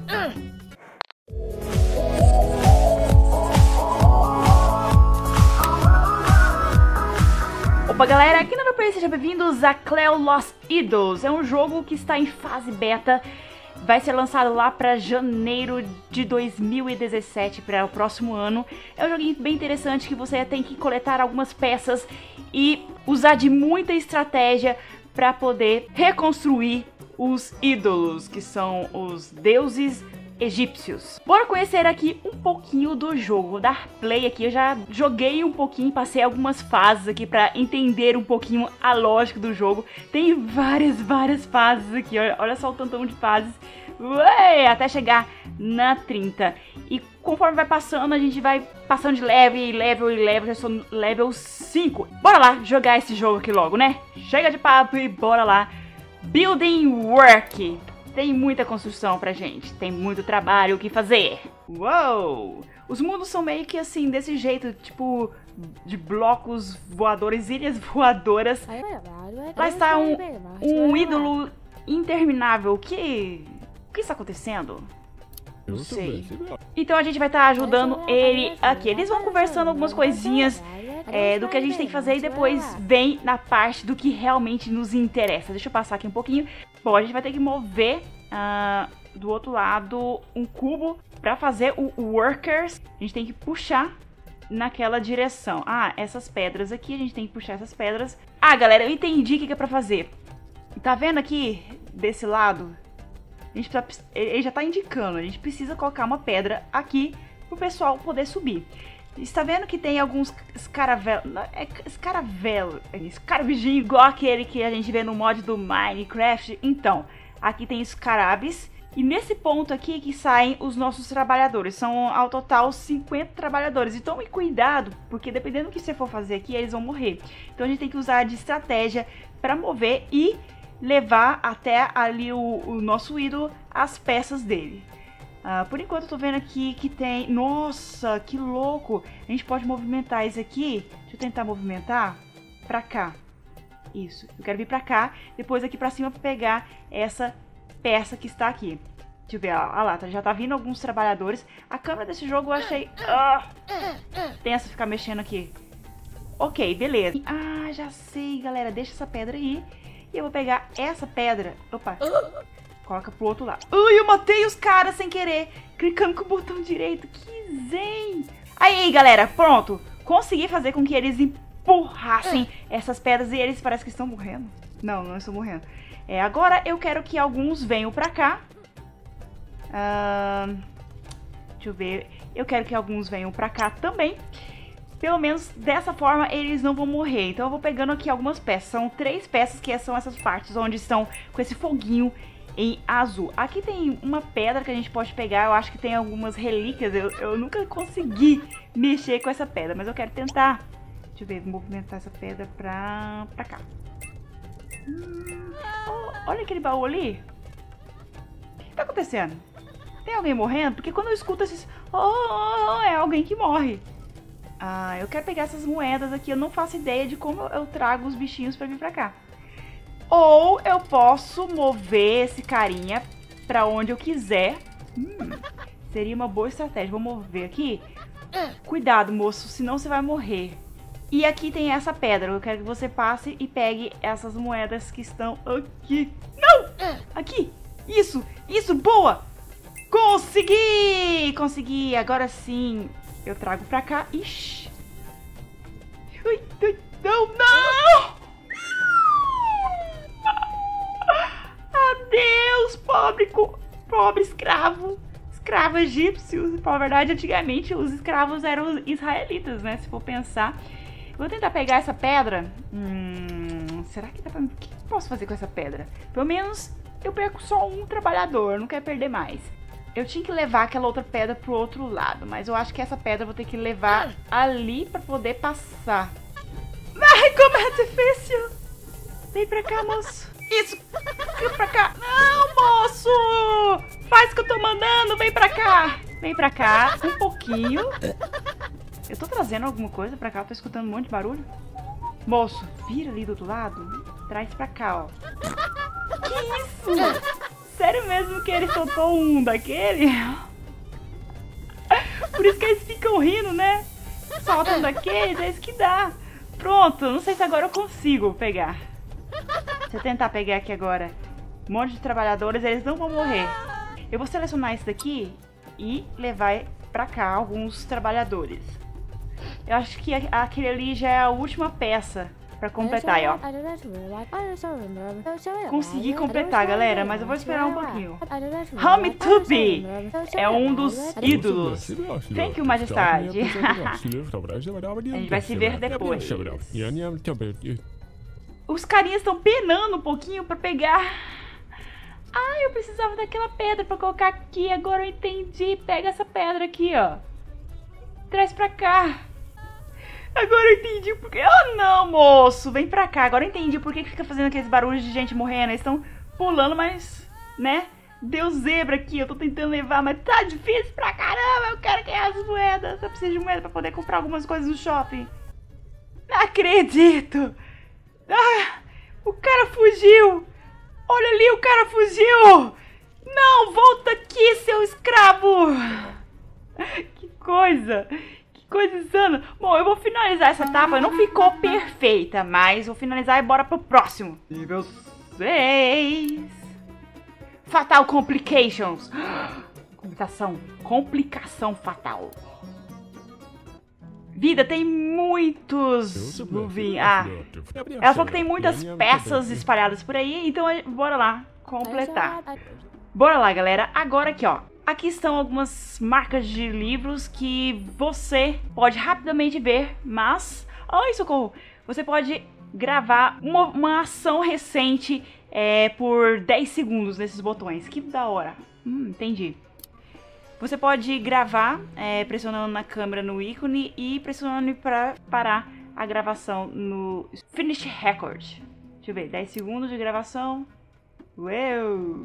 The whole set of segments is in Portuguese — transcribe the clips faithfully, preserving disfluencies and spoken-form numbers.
Opa galera, aqui no meu país, sejam bem-vindos a Cleo Lost Idols. É um jogo que está em fase beta, vai ser lançado lá para janeiro de dois mil e dezessete, para o próximo ano. É um joguinho bem interessante que você tem que coletar algumas peças e usar de muita estratégia para poder reconstruir os ídolos, que são os deuses egípcios. Bora conhecer aqui um pouquinho do jogo. Vou dar play aqui, eu já joguei um pouquinho, passei algumas fases aqui pra entender um pouquinho a lógica do jogo. Tem várias, várias fases aqui, olha, olha só o tantão de fases. Ué, até chegar na trinta. E conforme vai passando, a gente vai passando de level e level e level, já sou no level cinco. Bora lá jogar esse jogo aqui logo, né? Chega de papo e bora lá. Building Work. Tem muita construção pra gente, tem muito trabalho o que fazer. Uou! Os mundos são meio que assim, desse jeito, tipo de blocos voadores, ilhas voadoras. Lá está um, um ídolo interminável. O que, o que está acontecendo? Não sei. Então a gente vai estar ajudando ele aqui. Eles vão conversando algumas coisinhas é, do que a gente tem que fazer e depois vem na parte do que realmente nos interessa. Deixa eu passar aqui um pouquinho. Bom, a gente vai ter que mover uh, do outro lado um cubo para fazer o workers. A gente tem que puxar naquela direção. Ah, essas pedras aqui, a gente tem que puxar essas pedras. Ah, galera, eu entendi o que é para fazer. Tá vendo aqui desse lado? A gente precisa, ele já tá indicando, a gente precisa colocar uma pedra aqui pro pessoal poder subir. Está vendo que tem alguns escaravelos, é escaravelo, escaravidinho igual aquele que a gente vê no mod do Minecraft? Então, aqui tem escarabes e nesse ponto aqui que saem os nossos trabalhadores. São ao total cinquenta trabalhadores. E tome cuidado, porque dependendo do que você for fazer aqui, eles vão morrer. Então a gente tem que usar de estratégia para mover e levar até ali o, o nosso ídolo as peças dele. Uh, por enquanto eu tô vendo aqui que tem... Nossa, que louco! A gente pode movimentar isso aqui. Deixa eu tentar movimentar pra cá. Isso, eu quero vir pra cá, depois aqui pra cima pra pegar essa peça que está aqui. Deixa eu ver, olha lá, já tá vindo alguns trabalhadores. A câmera desse jogo eu achei... Uh, tensa ficar mexendo aqui. Ok, beleza. Ah, já sei, galera, deixa essa pedra aí. E eu vou pegar essa pedra. Opa! Coloca pro outro lado. Ui, eu matei os caras sem querer. Clicando com o botão direito. Que zen. Aí, galera, pronto. Consegui fazer com que eles empurrassem essas pedras e eles parecem que estão morrendo. Não, não estão morrendo. É, agora eu quero que alguns venham pra cá. Uh, deixa eu ver. Eu quero que alguns venham pra cá também. Pelo menos dessa forma eles não vão morrer. Então eu vou pegando aqui algumas peças. São três peças que são essas partes onde estão com esse foguinho em azul. Aqui tem uma pedra que a gente pode pegar. Eu acho que tem algumas relíquias. Eu, eu nunca consegui mexer com essa pedra, mas eu quero tentar. Deixa eu ver, vou movimentar essa pedra pra, pra cá. Hum, oh, olha aquele baú ali. O que tá acontecendo? Tem alguém morrendo? Porque quando eu escuto esses... Oh, oh, oh, é alguém que morre. Ah, eu quero pegar essas moedas aqui. Eu não faço ideia de como eu trago os bichinhos pra vir pra cá. Ou eu posso mover esse carinha pra onde eu quiser. Hum, seria uma boa estratégia. Vou mover aqui. Cuidado, moço, senão você vai morrer. E aqui tem essa pedra. Eu quero que você passe e pegue essas moedas que estão aqui. Não! Aqui! Isso! Isso! Boa! Consegui! Consegui! Agora sim eu trago pra cá. Ixi! Ui, ui, não, não! Adeus, pobre, pobre escravo. Escravo egípcio. Na verdade, antigamente os escravos eram israelitas, né? Se for pensar. Vou tentar pegar essa pedra. Hum, será que dá pra... O que eu posso fazer com essa pedra? Pelo menos eu perco só um trabalhador. Eu não quero perder mais. Eu tinha que levar aquela outra pedra pro outro lado. Mas eu acho que essa pedra eu vou ter que levar ali pra poder passar. Ai, como é difícil. Vem pra cá, moço. Isso. Vem pra cá. Não, moço. Faz o que eu tô mandando. Vem pra cá. Vem pra cá. Um pouquinho. Eu tô trazendo alguma coisa pra cá. Eu tô escutando um monte de barulho. Moço, vira ali do outro lado. Traz pra cá, ó. Que isso? Sério mesmo que ele soltou um daquele? Por isso que eles ficam rindo, né? Soltam um daqueles, é isso que dá. Pronto, não sei se agora eu consigo pegar. Se eu tentar pegar aqui agora um monte de trabalhadores, eles não vão morrer. Eu vou selecionar esse daqui e levar pra cá alguns trabalhadores. Eu acho que aquele ali já é a última peça pra completar aí, ó. Consegui completar, galera, mas eu vou esperar um pouquinho. Home-Tupi é um dos ídolos. Thank you, majestade. A gente vai se ver depois. Os carinhas estão penando um pouquinho pra pegar. Ah, eu precisava daquela pedra pra colocar aqui. Agora eu entendi. Pega essa pedra aqui, ó. Traz pra cá. Agora eu entendi porque... Oh, não, moço. Vem pra cá. Agora eu entendi por que fica fazendo aqueles barulhos de gente morrendo. Eles estão pulando, mas... Né? Deu zebra aqui. Eu tô tentando levar, mas tá difícil pra caramba. Eu quero ganhar as moedas. Eu preciso de moeda pra poder comprar algumas coisas no shopping. Não acredito. Ah, o cara fugiu. Olha ali, o cara fugiu. Não, volta aqui, seu escravo. Que coisa. Coisa insana. Bom, eu vou finalizar essa etapa. Não ficou perfeita, mas vou finalizar e bora pro próximo. Nível seis. Fatal Complications. Complicação. Complicação fatal. Vida, tem muitos... Ah, ela falou que tem muitas peças espalhadas por aí, então bora lá completar. Bora lá, galera. Agora aqui, ó. Aqui estão algumas marcas de livros que você pode rapidamente ver, mas... Ai, socorro! Você pode gravar uma, uma ação recente é, por dez segundos nesses botões. Que da hora. Hum, entendi. Você pode gravar é, pressionando na câmera no ícone e pressionando para parar a gravação no Finish Record. Deixa eu ver, dez segundos de gravação. Uau!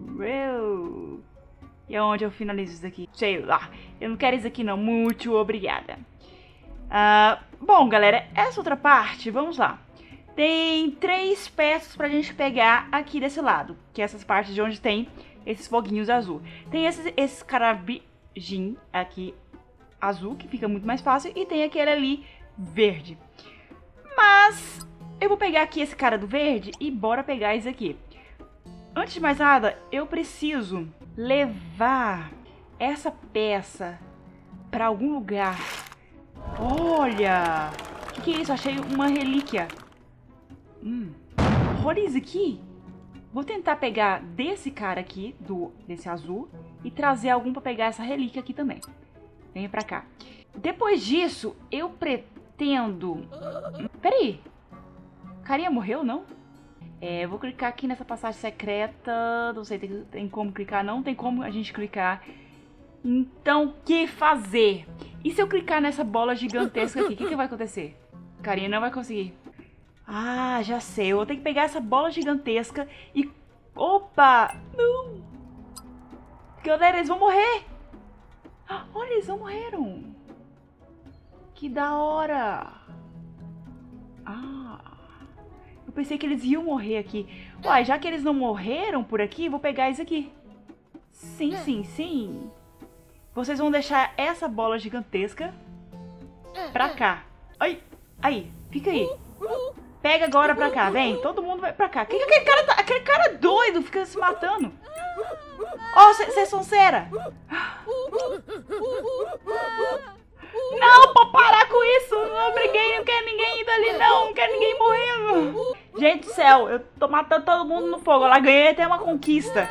Uau! E aonde eu finalizo isso aqui? Sei lá. Eu não quero isso aqui não. Muito obrigada. Uh, bom, galera. Essa outra parte, vamos lá. Tem três peças pra gente pegar aqui desse lado. Que é essas partes de onde tem esses foguinhos azul. Tem esse, esse carabinho aqui azul, que fica muito mais fácil. E tem aquele ali verde. Mas eu vou pegar aqui esse cara do verde e bora pegar esse aqui. Antes de mais nada, eu preciso... levar essa peça pra algum lugar. Olha! O que, que é isso? Achei uma relíquia. Hum. Olha isso aqui. Vou tentar pegar desse cara aqui, do, desse azul, e trazer algum pra pegar essa relíquia aqui também. Venha pra cá. Depois disso, eu pretendo... Peraí. Carinha morreu, não? É, vou clicar aqui nessa passagem secreta. Não sei, tem, tem como clicar? Não tem como a gente clicar. Então, o que fazer? E se eu clicar nessa bola gigantesca aqui? O que, que vai acontecer? Carinha não vai conseguir. Ah, já sei. Eu vou ter que pegar essa bola gigantesca e... Opa! Não! Galera, eles vão morrer! Olha, eles não morreram! Que da hora! Ah... Eu pensei que eles iam morrer aqui. Uai, já que eles não morreram por aqui, vou pegar isso aqui. Sim, sim, sim. Vocês vão deixar essa bola gigantesca pra cá. Ai, aí, fica aí. Pega agora pra cá, vem. Todo mundo vai pra cá. Que que aquele cara tá? Aquele cara doido fica se matando. Ó, oh, vocês são cera. Não, pode parar com isso. Não briguei, não quero ninguém indo ali, não. Não quero ninguém morrendo. Gente do céu, eu tô matando todo mundo no fogo. Ela ganhei até uma conquista.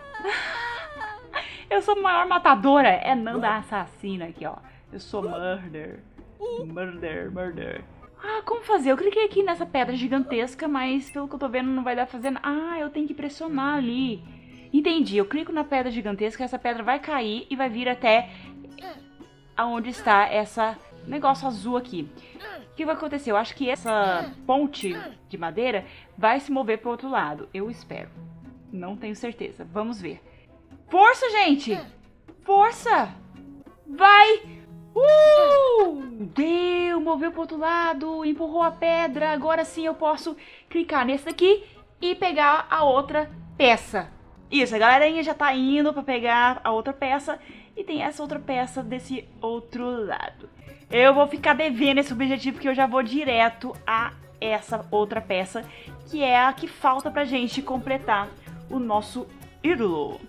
Eu sou a maior matadora. É Nanda assassina aqui, ó. Eu sou murder. Murder, murder. Ah, como fazer? Eu cliquei aqui nessa pedra gigantesca, mas pelo que eu tô vendo não vai dar pra fazer nada. Ah, eu tenho que pressionar ali. Entendi, eu clico na pedra gigantesca, essa pedra vai cair e vai vir até aonde está essa negócio azul aqui. O que vai acontecer? Eu acho que essa ponte de madeira vai se mover pro outro lado. Eu espero. Não tenho certeza. Vamos ver. Força, gente! Força! Vai! Uh! Deu! Moveu pro outro lado, empurrou a pedra. Agora sim eu posso clicar nesse aqui e pegar a outra peça. Isso, a galerinha já tá indo pra pegar a outra peça. E tem essa outra peça desse outro lado. Eu vou ficar devendo esse objetivo porque eu já vou direto a essa outra peça, que é a que falta pra gente completar o nosso ídolo.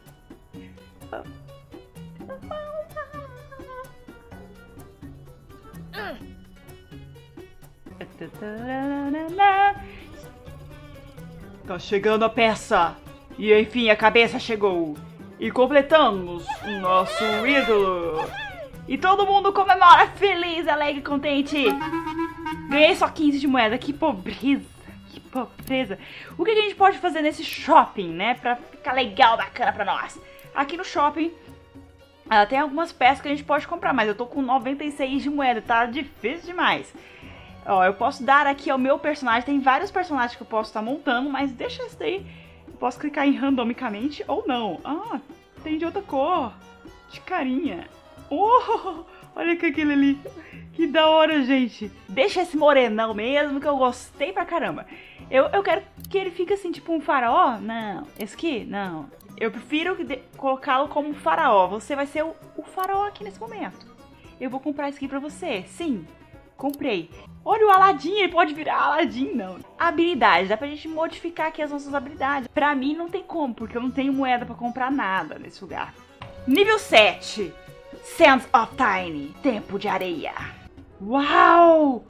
Tá chegando a peça. E enfim, a cabeça chegou. E completamos o nosso ídolo. E todo mundo comemora feliz, alegre, contente. Ganhei só quinze de moeda. Que pobreza. Que pobreza. O que a gente pode fazer nesse shopping, né? Pra ficar legal, bacana pra nós. Aqui no shopping uh, tem algumas peças que a gente pode comprar. Mas eu tô com noventa e seis de moeda. Tá difícil demais. Ó, eu posso dar aqui ao meu personagem. Tem vários personagens que eu posso estar montando. Mas deixa esse daí. Eu posso clicar em randomicamente ou não. Ah, tem de outra cor. De carinha. Oh, olha que aquele ali. Que da hora, gente. Deixa esse morenão mesmo, que eu gostei pra caramba. Eu, eu quero que ele fique assim, tipo um faraó. Não, esse aqui, não. Eu prefiro colocá-lo como um faraó. Você vai ser o, o faraó aqui nesse momento. Eu vou comprar isso aqui pra você. Sim, comprei. Olha o Aladdin, ele pode virar Aladdin, não. Habilidade, dá pra gente modificar aqui as nossas habilidades. Pra mim não tem como, porque eu não tenho moeda pra comprar nada nesse lugar. Nível sete. Sands of Time, tempo de areia. Uau!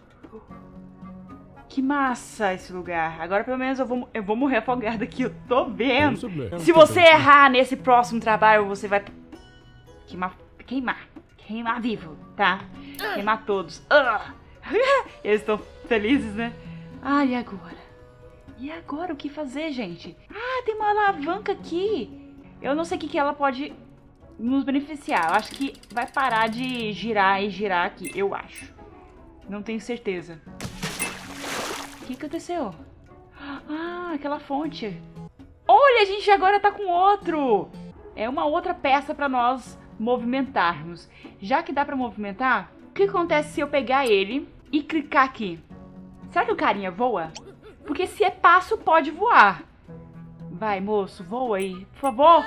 Que massa esse lugar. Agora pelo menos eu vou, eu vou morrer afogada aqui, eu tô vendo. Se você errar nesse próximo trabalho, você vai queimar, queimar, queimar vivo, tá? Queimar todos. Uh! Eles estão felizes, né? Ah, e agora? E agora o que fazer, gente? Ah, tem uma alavanca aqui. Eu não sei o que, que ela pode nos beneficiar. Eu acho que vai parar de girar e girar aqui, eu acho. Não tenho certeza. O que aconteceu? Ah, aquela fonte. Olha, a gente agora tá com outro. É uma outra peça pra nós movimentarmos. Já que dá pra movimentar, o que acontece se eu pegar ele e clicar aqui? Será que o carinha voa? Porque se é passo, pode voar. Vai, moço, voa aí, por favor.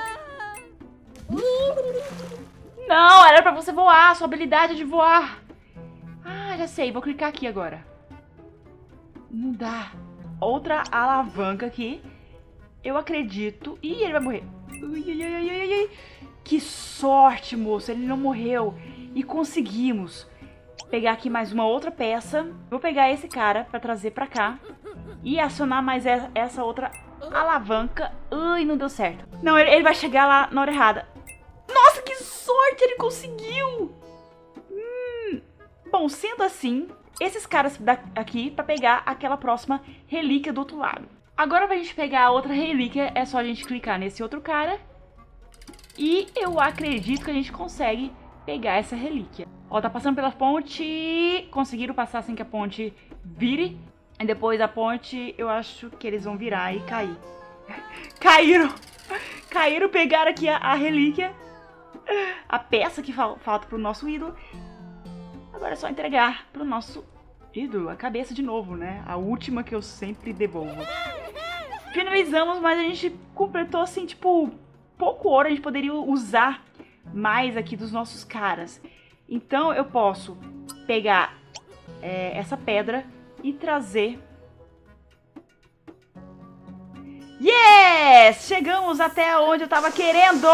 Não, era pra você voar, sua habilidade é de voar. Ah, já sei, vou clicar aqui agora. Não dá. Outra alavanca aqui. Eu acredito. Ih, ele vai morrer. Ui, ui, ui, ui, ui. Que sorte, moço, ele não morreu. E conseguimos pegar aqui mais uma outra peça. Vou pegar esse cara pra trazer pra cá. E acionar mais essa outra alavanca. Ui, não deu certo. Não, ele, ele vai chegar lá na hora errada. Nossa, que sorte, ele conseguiu. Hum. Bom, sendo assim, esses caras aqui pra pegar aquela próxima relíquia do outro lado. Agora pra gente pegar a outra relíquia, é só a gente clicar nesse outro cara. E eu acredito que a gente consegue pegar essa relíquia. Ó, tá passando pela ponte. Conseguiram passar sem que a ponte vire. E depois a ponte, eu acho que eles vão virar e cair. Caíram. Caíram, pegaram aqui a, a relíquia. A peça que fal falta pro nosso ídolo. Agora é só entregar pro nosso ídolo. A cabeça de novo, né? A última que eu sempre devolvo. Finalizamos, mas a gente completou assim, tipo, pouco ouro. A gente poderia usar mais aqui dos nossos caras. Então eu posso pegar é, essa pedra e trazer. Yes! Chegamos até onde eu tava querendo!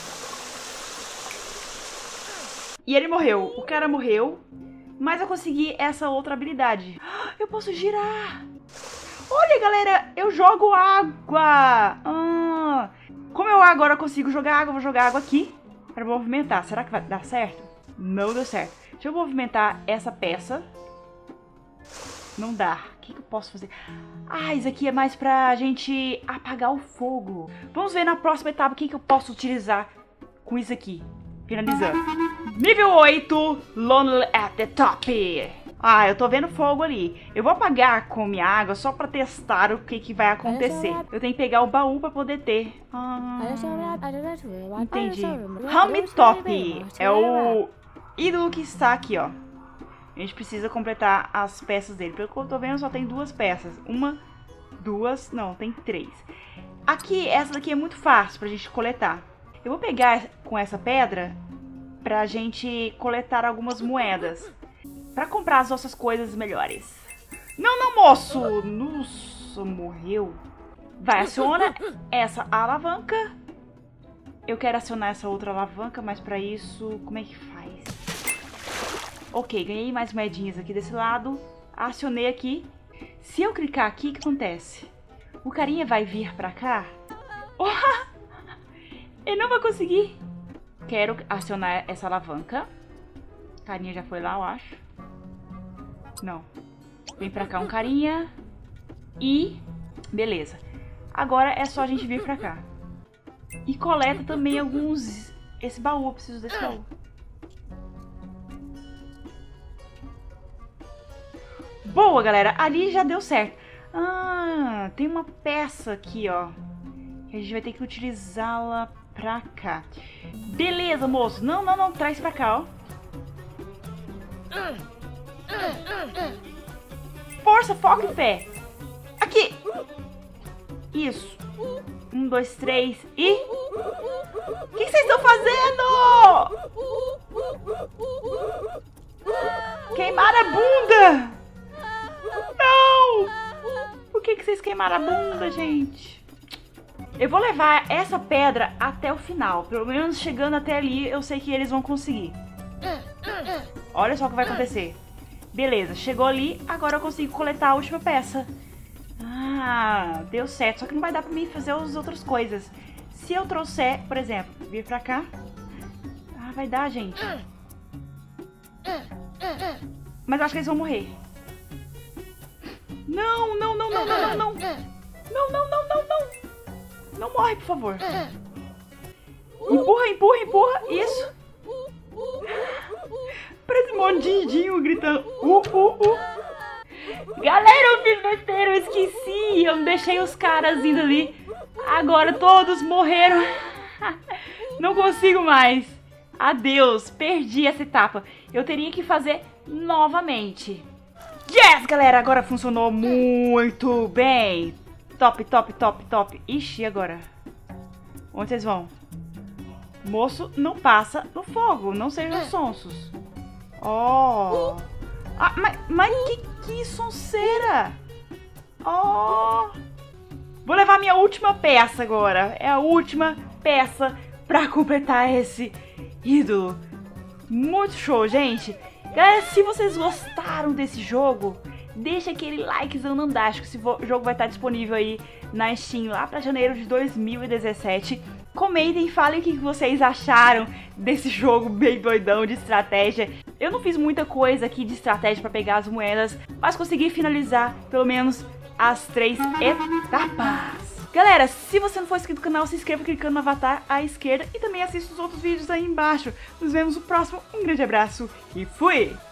E ele morreu. O cara morreu. Mas eu consegui essa outra habilidade. Eu posso girar. Olha, galera, eu jogo água. Ah, como eu agora consigo jogar água, eu vou jogar água aqui para movimentar. Será que vai dar certo? Não deu certo. Deixa eu movimentar essa peça. Não dá. O que, que eu posso fazer? Ah, isso aqui é mais pra gente apagar o fogo. Vamos ver na próxima etapa o que, que eu posso utilizar com isso aqui. Finalizando. Nível oito, Lonely at the Top. Ah, eu tô vendo fogo ali. Eu vou apagar com minha água só pra testar o que, que vai acontecer. Eu tenho que pegar o baú pra poder ter. Ah, entendi. Home Top é o ídolo que está aqui, ó. A gente precisa completar as peças dele. Pelo que eu tô vendo, só tem duas peças. Uma, duas, não, tem três. Aqui, essa daqui é muito fácil pra gente coletar. Eu vou pegar com essa pedra pra gente coletar algumas moedas. Pra comprar as nossas coisas melhores. Não, não, moço! Nossa, morreu. Vai, aciona essa alavanca. Eu quero acionar essa outra alavanca, mas pra isso, como é que faz? Ok, ganhei mais moedinhas aqui desse lado. Acionei aqui. Se eu clicar aqui, o que acontece? O carinha vai vir pra cá. Oh! Ele não vai conseguir. Quero acionar essa alavanca. O carinha já foi lá, eu acho. Não. Vem pra cá um carinha. E... beleza. Agora é só a gente vir pra cá. E coleta também alguns... esse baú, eu preciso desse baú. Boa, galera. Ali já deu certo. Ah, tem uma peça aqui, ó. Que a gente vai ter que utilizá-la pra cá. Beleza, moço. Não, não, não. Traz pra cá, ó. Força, foco e fé. Aqui. Isso. Um, dois, três e... O que vocês estão fazendo? Queimaram a bunda. Não. Por que que vocês queimaram a bunda, gente? Eu vou levar essa pedra até o final. Pelo menos chegando até ali, eu sei que eles vão conseguir. Olha só o que vai acontecer. Beleza, chegou ali. Agora eu consigo coletar a última peça. Ah, deu certo. Só que não vai dar pra mim fazer as outras coisas. Se eu trouxer, por exemplo, vir pra cá. Ah, vai dar, gente. Mas eu acho que eles vão morrer. Não, não, não, não, não, não, não. Não, não, não, não, não. Não morre, por favor. Empurra, empurra, empurra. Isso. Parece um mordidinho gritando. Uh, uh, uh. Galera, eu fiz besteira, eu esqueci. Eu não deixei os caras indo ali. Agora todos morreram. Não consigo mais. Adeus, perdi essa etapa. Eu teria que fazer novamente. Yes, galera, agora funcionou muito bem. Top, top, top, top. Ixi, e agora? Onde vocês vão? Moço, não passa no fogo. Não sejam sonsos. Oh. Ah, mas, mas que, que sonseira. Oh. Vou levar minha última peça agora. É a última peça pra completar esse ídolo. Muito show, gente. Galera, se vocês gostaram desse jogo, deixa aquele likezão nandástico. Esse jogo vai estar disponível aí na Steam lá pra janeiro de dois mil e dezessete. Comentem e falem o que vocês acharam desse jogo bem doidão de estratégia. Eu não fiz muita coisa aqui de estratégia pra pegar as moedas, mas consegui finalizar pelo menos as três etapas. Galera, se você não for inscrito no canal, se inscreva clicando no avatar à esquerda e também assista os outros vídeos aí embaixo. Nos vemos no próximo. Um grande abraço e fui!